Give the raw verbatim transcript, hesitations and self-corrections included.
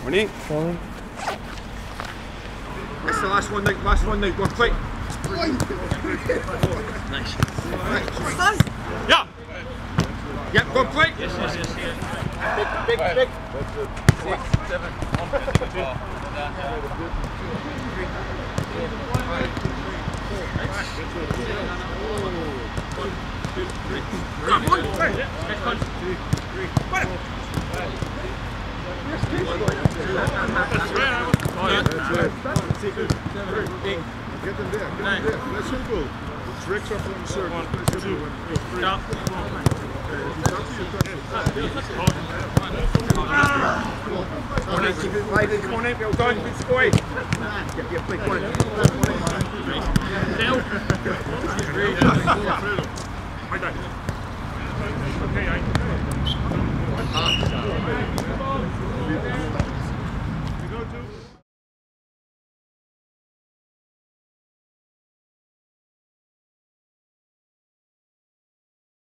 twenty. Falling. That's the last one now, last one now, go quick. Nice. Right. Yeah. Yep, go quick. Yes, yes, yes, yes. Big, big, big. Six, seven, one, two, Come on, three. Get them there, get them there. That's simple. The tricks are from the circle. One, two, three. stop. Right, come on in, well done, good score. Get your play, go on. Right,